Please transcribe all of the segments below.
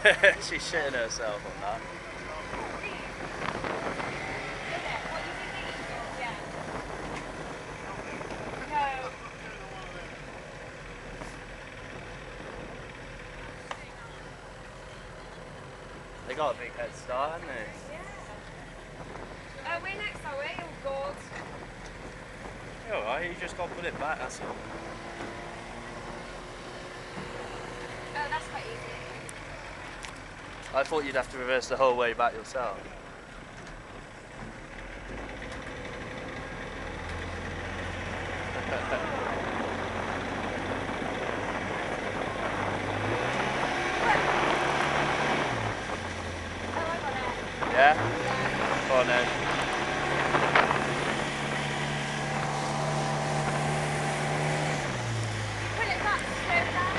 She's shitting herself on that. They got a big head start, haven't they? We're next, are we? Oh, God. You're alright, you just got to put it back, that's all. That's quite easy. I thought you'd have to reverse the whole way back yourself. Yeah? Go on then. Pull it back, slow it down.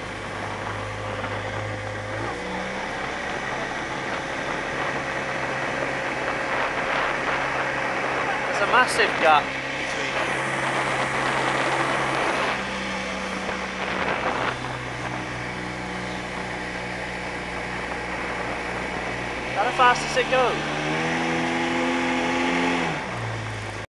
There's a massive gap between them. How fast does it go?